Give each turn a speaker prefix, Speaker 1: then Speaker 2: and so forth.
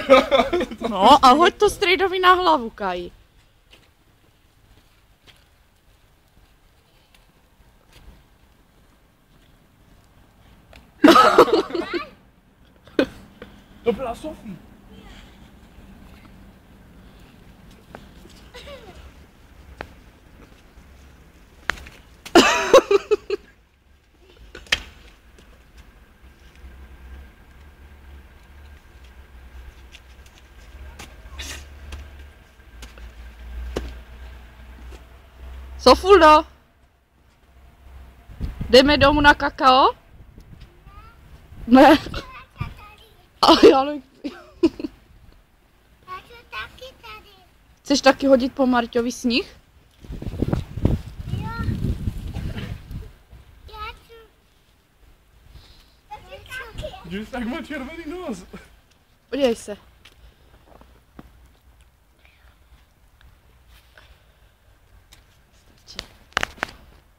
Speaker 1: No a hoď to strejdovi na hlavu, Kai.
Speaker 2: To byla Sofie.
Speaker 1: Sofuldo, jdeme domů na kakao? Ne. Ale já nechci. Chceš taky hodit po Marťovi sníh?
Speaker 3: Jo. Já chci.
Speaker 2: Že tak má červený nos.
Speaker 1: Podívej se.